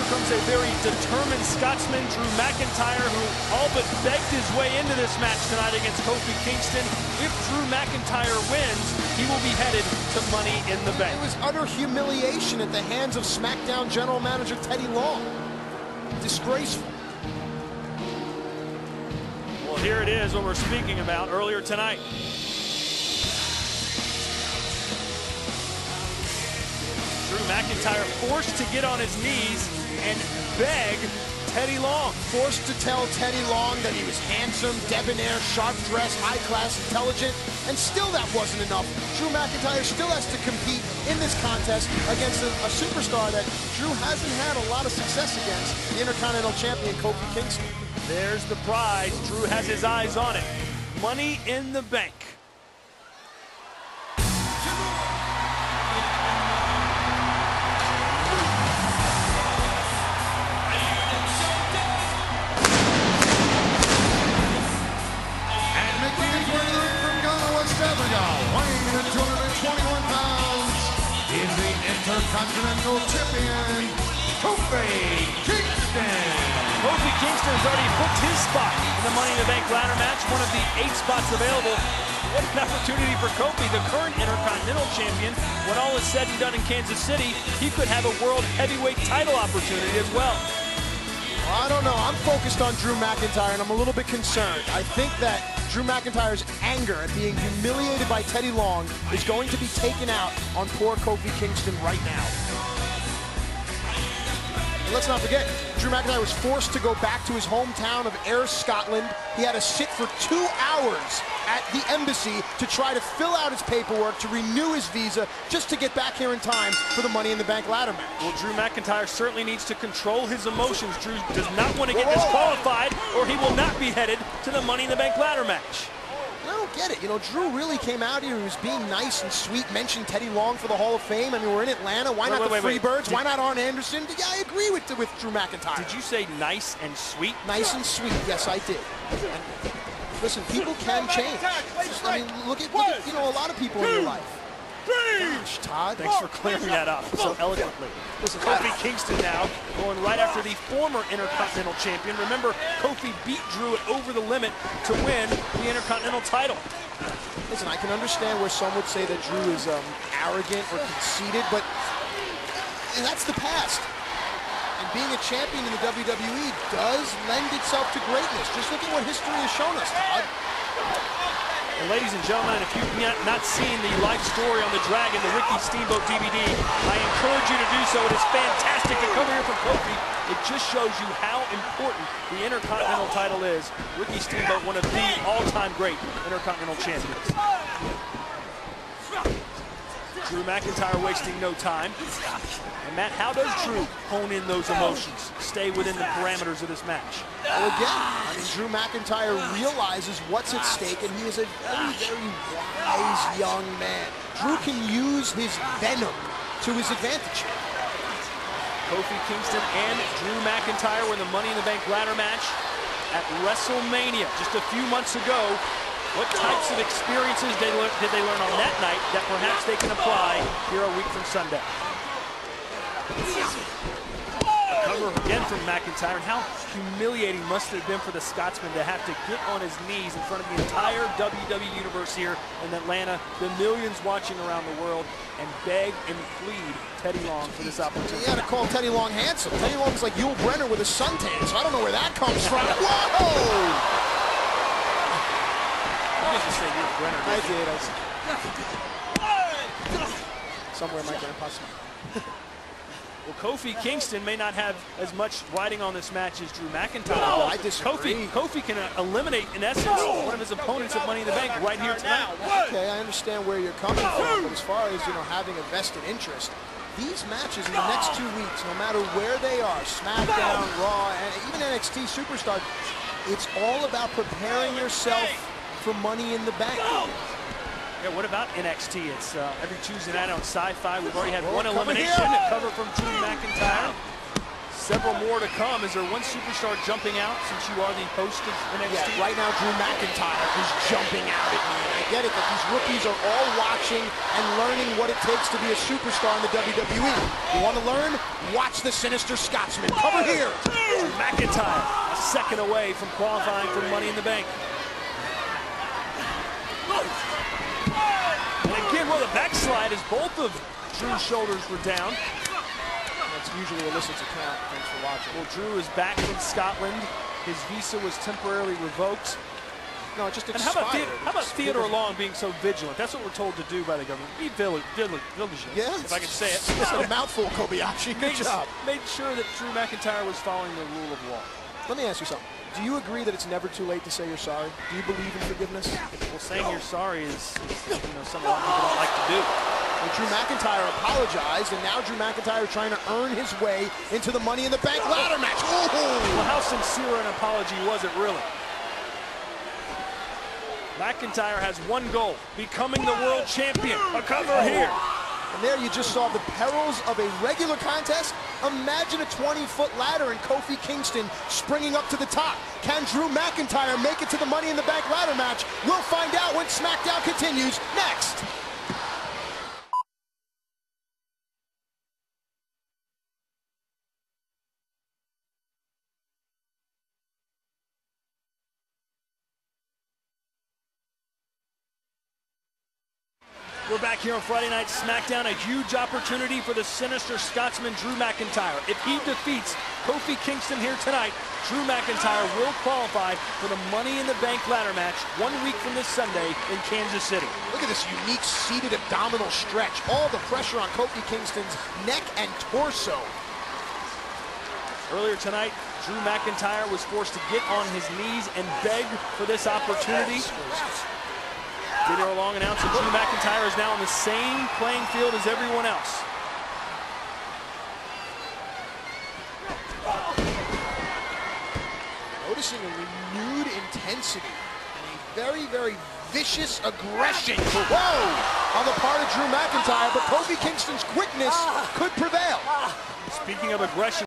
comes a very determined Scotsman, Drew McIntyre, who all but begged his way into this match tonight against Kofi Kingston. If Drew McIntyre wins, he will be headed to Money in the Bank. It was utter humiliation at the hands of SmackDown General Manager Teddy Long. Disgraceful. Well, here it is, what we're speaking about earlier tonight. Drew McIntyre forced to get on his knees and beg Teddy Long. Forced to tell Teddy Long that he was handsome, debonair, sharp-dressed, high-class, intelligent, and still that wasn't enough. Drew McIntyre still has to compete in this contest against a superstar that Drew hasn't had a lot of success against, the Intercontinental Champion Kofi Kingston. There's the prize. Drew has his eyes on it. Money in the Bank. Weighing in at 221 pounds, is the Intercontinental Champion, Kofi Kingston. Kofi Kingston has already booked his spot in the Money in the Bank ladder match, one of the 8 spots available. What an opportunity for Kofi, the current Intercontinental Champion. When all is said and done in Kansas City, he could have a World Heavyweight title opportunity as well. I don't know. I'm focused on Drew McIntyre, and I'm a little bit concerned. I think that Drew McIntyre's anger at being humiliated by Teddy Long is going to be taken out on poor Kofi Kingston right now. And let's not forget, Drew McIntyre was forced to go back to his hometown of Ayr, Scotland. He had to sit for 2 hours at the embassy to try to fill out his paperwork, to renew his visa, just to get back here in time for the Money in the Bank ladder match. Well, Drew McIntyre certainly needs to control his emotions. Drew does not want to get disqualified, or he will not be headed to the Money in the Bank ladder match. I don't get it. You know, Drew really came out here, he was being nice and sweet, mentioned Teddy Long for the Hall of Fame. I mean, we're in Atlanta. Why not the Freebirds? Why not Arn Anderson? Yeah, I agree with Drew McIntyre. Did you say nice and sweet? Nice and sweet, yes, I did. And listen, people can change. I mean, look at you know, a lot of people in your life. Gosh, Todd. Thanks for clearing that up so eloquently. Listen, Kofi Kingston now going right after the former Intercontinental Champion. Remember, Kofi beat Drew at over the limit to win the Intercontinental title. Listen, I can understand where some would say that Drew is arrogant or conceited, but that's the past. And being a champion in the WWE does lend itself to greatness. Just look at what history has shown us, Todd. And ladies and gentlemen, if you've not seen the life story on the Dragon, the Ricky Steamboat DVD, I encourage you to do so. It is fantastic to come here from Kofi. It just shows you how important the Intercontinental title is. Ricky Steamboat, one of the all-time great Intercontinental champions. Drew McIntyre wasting no time. And Matt, how does Drew hone in those emotions, stay within the parameters of this match? Well, again, I mean, Drew McIntyre realizes what's at stake, and he is a very, very wise young man. Drew can use his venom to his advantage. Kofi Kingston and Drew McIntyre were in the Money in the Bank ladder match at WrestleMania just a few months ago. What types of experiences did they learn on that night that perhaps they can apply here a week from Sunday? Cover again from McIntyre. And how humiliating must it have been for the Scotsman to have to get on his knees in front of the entire WWE Universe here in Atlanta, the millions watching around the world, and beg and plead Teddy Long for this opportunity. He had to call Teddy Long handsome. Teddy Long is like Yul Brynner with a suntan, so I don't know where that comes from. Whoa! I did. Somewhere my grandpa smiled. Well, Kofi Kingston may not have as much riding on this match as Drew McIntyre. No, I disagree. Kofi can eliminate, in essence, one of his opponents at Money in the Bank right here tonight. Okay, I understand where you're coming from, but as far as, you know, having a vested interest, these matches in the next 2 weeks, no matter where they are, SmackDown, Raw, and even NXT Superstar, it's all about preparing yourself for Money in the Bank. Yeah, what about NXT? It's every Tuesday night on Sci-Fi. We've already had one elimination, a cover from Drew McIntyre. several more to come. Is there one superstar jumping out since you are the host of NXT? Yeah, right now Drew McIntyre is jumping out at me. And I get it that these rookies are all watching and learning what it takes to be a superstar in the WWE. You want to learn? Watch the Sinister Scotsman. Cover here. Drew McIntyre, a second away from qualifying for Money in the Bank. And again, well, the backslide is both of Drew's shoulders were down. That's usually elicits a count. Thanks for watching. Well, Drew is back from Scotland. His visa was temporarily revoked. No, it just And expired. how about Theodore Long being so vigilant? That's what we're told to do by the government. Be vigilant, Yeah, if I can say it. It's a mouthful, Kobayashi. Good job. Made sure that Drew McIntyre was following the rule of law. Let me ask you something. Do you agree that it's never too late to say you're sorry? Do you believe in forgiveness? Well, saying you're sorry is something a lot of people don't like to do. And Drew McIntyre apologized, and now Drew McIntyre is trying to earn his way into the Money in the Bank ladder match. Ooh. Well, how sincere an apology was it really? McIntyre has one goal, becoming the world champion. A cover here. And there you just saw the perils of a regular contest. Imagine a 20-foot ladder and Kofi Kingston springing up to the top. Can Drew McIntyre make it to the Money in the Bank ladder match? We'll find out when SmackDown continues next. We're back here on Friday Night SmackDown. A huge opportunity for the Sinister Scotsman, Drew McIntyre. If he defeats Kofi Kingston here tonight, Drew McIntyre will qualify for the Money in the Bank ladder match 1 week from this Sunday in Kansas City. Look at this unique seated abdominal stretch. All the pressure on Kofi Kingston's neck and torso. Earlier tonight, Drew McIntyre was forced to get on his knees and beg for this opportunity. Theodore Long announced that Drew McIntyre is now on the same playing field as everyone else. Noticing a renewed intensity and a very, very vicious aggression. Whoa! On the part of Drew McIntyre, but Kofi Kingston's quickness could prevail. Speaking of aggression,